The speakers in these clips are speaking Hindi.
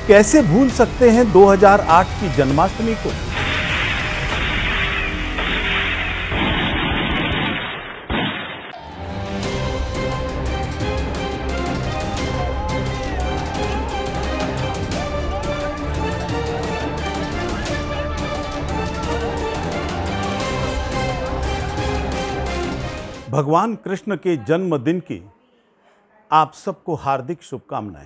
कैसे भूल सकते हैं 2008 की जन्माष्टमी को। भगवान कृष्ण के जन्मदिन की आप सबको हार्दिक शुभकामनाएं।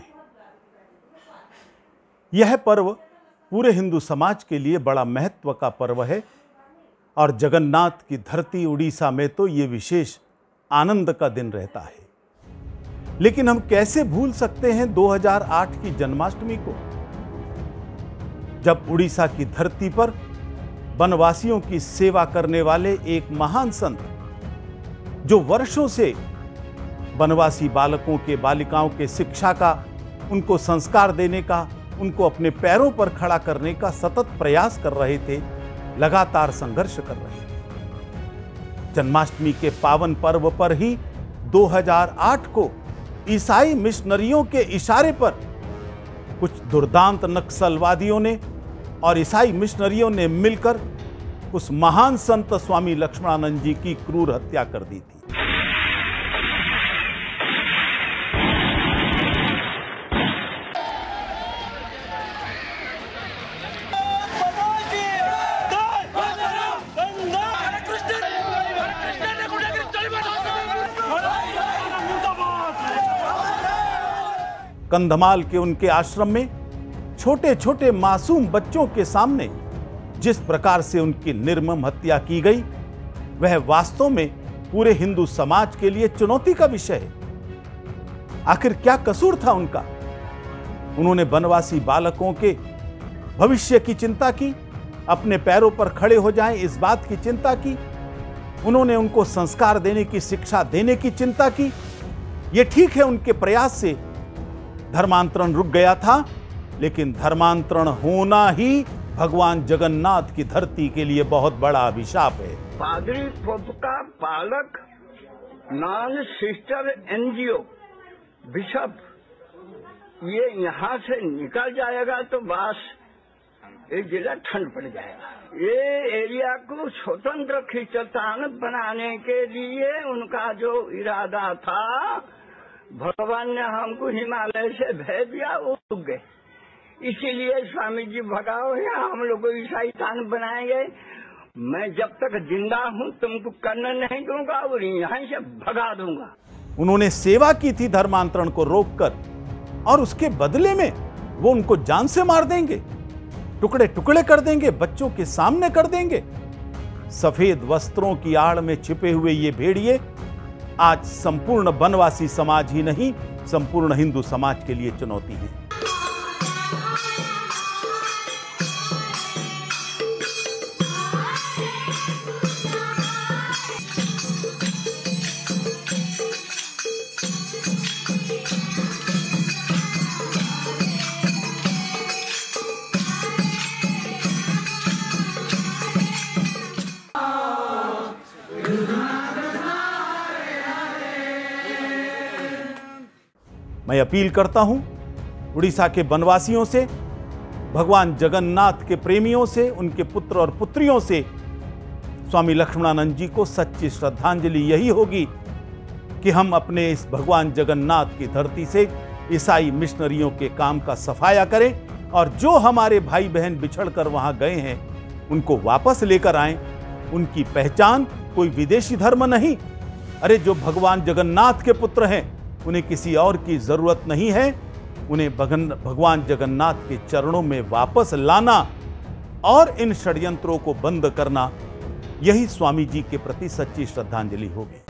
यह पर्व पूरे हिंदू समाज के लिए बड़ा महत्व का पर्व है और जगन्नाथ की धरती उड़ीसा में तो ये विशेष आनंद का दिन रहता है। लेकिन हम कैसे भूल सकते हैं 2008 की जन्माष्टमी को, जब उड़ीसा की धरती पर वनवासियों की सेवा करने वाले एक महान संत, जो वर्षों से वनवासी बालकों के बालिकाओं के शिक्षा का, उनको संस्कार देने का, उनको अपने पैरों पर खड़ा करने का सतत प्रयास कर रहे थे, लगातार संघर्ष कर रहे थे। जन्माष्टमी के पावन पर्व पर ही 2008 को ईसाई मिशनरियों के इशारे पर कुछ दुर्दांत नक्सलवादियों ने और ईसाई मिशनरियों ने मिलकर उस महान संत स्वामी लक्ष्मणानंद जी की क्रूर हत्या कर दी थी। कंधमाल के उनके आश्रम में छोटे छोटे मासूम बच्चों के सामने जिस प्रकार से उनकी निर्मम हत्या की गई, वह वास्तव में पूरे हिंदू समाज के लिए चुनौती का विषय है। आखिर क्या कसूर था उनका? उन्होंने वनवासी बालकों के भविष्य की चिंता की, अपने पैरों पर खड़े हो जाएं इस बात की चिंता की, उन्होंने उनको संस्कार देने की, शिक्षा देने की चिंता की। यह ठीक है, उनके प्रयास से धर्मांतरण रुक गया था, लेकिन धर्मांतरण होना ही भगवान जगन्नाथ की धरती के लिए बहुत बड़ा अभिशाप है। पादरी पोप का पालक, नॉन सिस्टर एनजीओ, बिशप, ये यहाँ से निकल जाएगा तो बस एक जिला ठंड पड़ जाएगा। ये एरिया को स्वतंत्र खींचतान बनाने के लिए उनका जो इरादा था, भगवान ने हमको हिमालय से भेज दिया, वो रुक गए। इसीलिए स्वामी जी भगाओ या हम लोग को ईसाई तान बनाएंगे। मैं जब तक जिंदा हूँ तुमको करने नहीं दूंगा और यहाँ से भगा दूंगा। उन्होंने सेवा की थी धर्मांतरण को रोककर, और उसके बदले में वो उनको जान से मार देंगे, टुकड़े टुकड़े कर देंगे, बच्चों के सामने कर देंगे। सफेद वस्त्रों की आड़ में छिपे हुए ये भेड़िए आज संपूर्ण वनवासी समाज ही नहीं, संपूर्ण हिंदू समाज के लिए चुनौती है। मैं अपील करता हूं उड़ीसा के वनवासियों से, भगवान जगन्नाथ के प्रेमियों से, उनके पुत्र और पुत्रियों से, स्वामी लक्ष्मणानंद जी को सच्ची श्रद्धांजलि यही होगी कि हम अपने इस भगवान जगन्नाथ की धरती से ईसाई मिशनरियों के काम का सफाया करें और जो हमारे भाई बहन बिछड़कर वहां गए हैं उनको वापस लेकर आएं। उनकी पहचान कोई विदेशी धर्म नहीं। अरे जो भगवान जगन्नाथ के पुत्र हैं उन्हें किसी और की जरूरत नहीं है। उन्हें भगवान जगन्नाथ के चरणों में वापस लाना और इन षड्यंत्रों को बंद करना, यही स्वामी जी के प्रति सच्ची श्रद्धांजलि होगी।